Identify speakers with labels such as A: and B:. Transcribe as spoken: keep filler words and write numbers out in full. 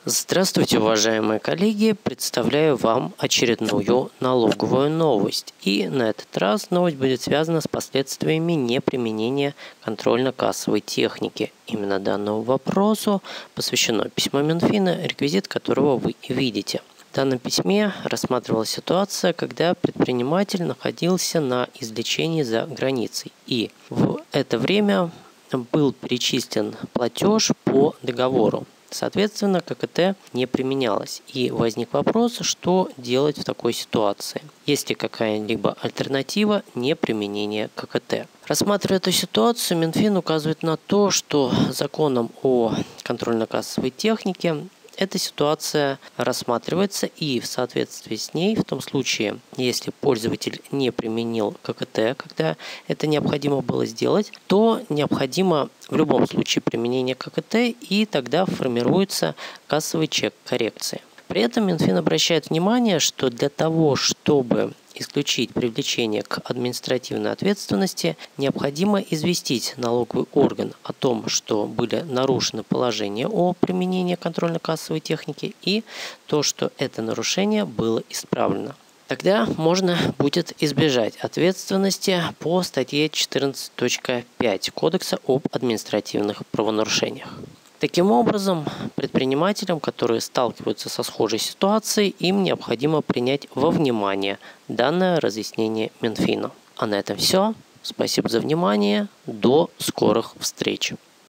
A: Здравствуйте, уважаемые коллеги! Представляю вам очередную налоговую новость. И на этот раз новость будет связана с последствиями неприменения контрольно-кассовой техники. Именно данному вопросу посвящено письмо Минфина, реквизит которого вы видите. В данном письме рассматривалась ситуация, когда предприниматель находился на излечении за границей. И в это время был перечислен платеж по договору. Соответственно, ККТ не применялось. И возник вопрос, что делать в такой ситуации. Есть ли какая-либо альтернатива неприменения ККТ? Рассматривая эту ситуацию, Минфин указывает на то, что законом о контрольно-кассовой технике эта ситуация рассматривается, и в соответствии с ней, в том случае, если пользователь не применил ККТ, когда это необходимо было сделать, то необходимо в любом случае применение ККТ, и тогда формируется кассовый чек коррекции. При этом Минфин обращает внимание, что для того, чтобы исключить привлечение к административной ответственности, необходимо известить налоговый орган о том, что были нарушены положения о применении контрольно-кассовой техники и то, что это нарушение было исправлено. Тогда можно будет избежать ответственности по статье четырнадцать точка пять Кодекса об административных правонарушениях. Таким образом, предпринимателям, которые сталкиваются со схожей ситуацией, им необходимо принять во внимание данное разъяснение Минфина. А на этом все. Спасибо за внимание. До скорых встреч.